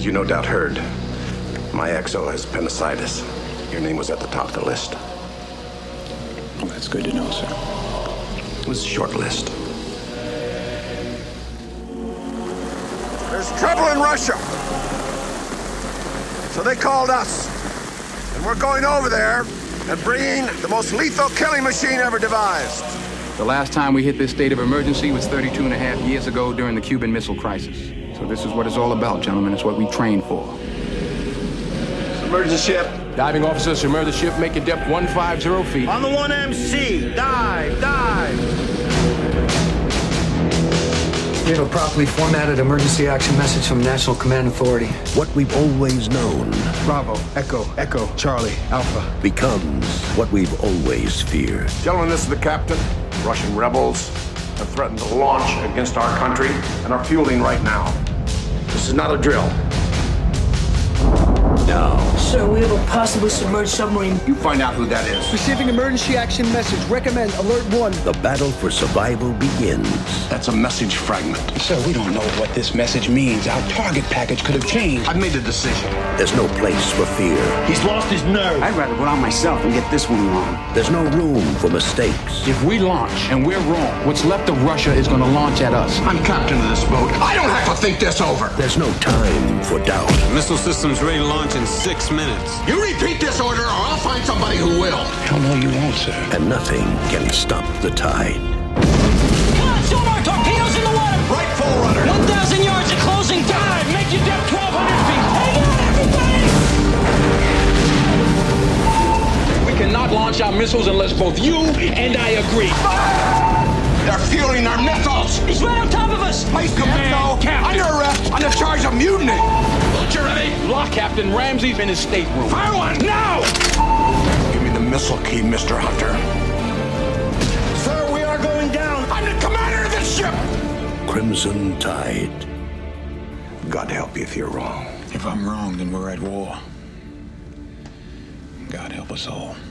you no doubt heard, my XO has appendicitis. Your name was at the top of the list. Well, that's good to know, sir. It was a short list. There's trouble in Russia. So they called us. And we're going over there and bringing the most lethal killing machine ever devised. The last time we hit this state of emergency was 32 and a half years ago during the Cuban Missile Crisis. So this is what it's all about, gentlemen. It's what we trained for. Submerge the ship. Diving officer, submerge the ship, making depth 150 feet. On the 1MC. Dive, dive. We have a properly formatted emergency action message from National Command Authority. What we've always known Bravo, Echo, Echo, Charlie, Alpha. becomes what we've always feared. Gentlemen, this is the captain. Russian rebels have threatened to launch against our country and are fueling right now. This is not a drill. Now, Sir, we have a possibly submerged submarine. You find out who that is. Receiving emergency action message. Recommend Alert 1. the battle for survival begins. That's a message fragment. Sir, we don't know what this message means. Our target package could have changed. I've made a decision. There's no place for fear. He's lost his nerve. I'd rather go out myself and get this one wrong. There's no room for mistakes. If we launch and we're wrong, what's left of Russia is going to launch at us. I'm captain of this boat. I don't have to think this over. There's no time for doubt. Missile systems ready to launch in 6 minutes. You repeat this order or I'll find somebody who will. Hell no, you won't, sir. And nothing can stop the tide. Come on, Silmar, torpedoes in the water! Right full rudder. 1,000 yards of closing dive! Make your depth 1,200 feet! Hang on, everybody! We cannot launch our missiles unless both you and I agree. They're fueling our missiles. He's right on top of us! Place the XO under arrest under charge of mutiny. You ready? Lock Captain Ramsey's in his stateroom. Fire one now. Give me the missile key, Mr. Hunter. Sir, we are going down. I'm the commander of this ship. Crimson Tide. God help you if you're wrong. If I'm wrong, then we're at war. God help us all.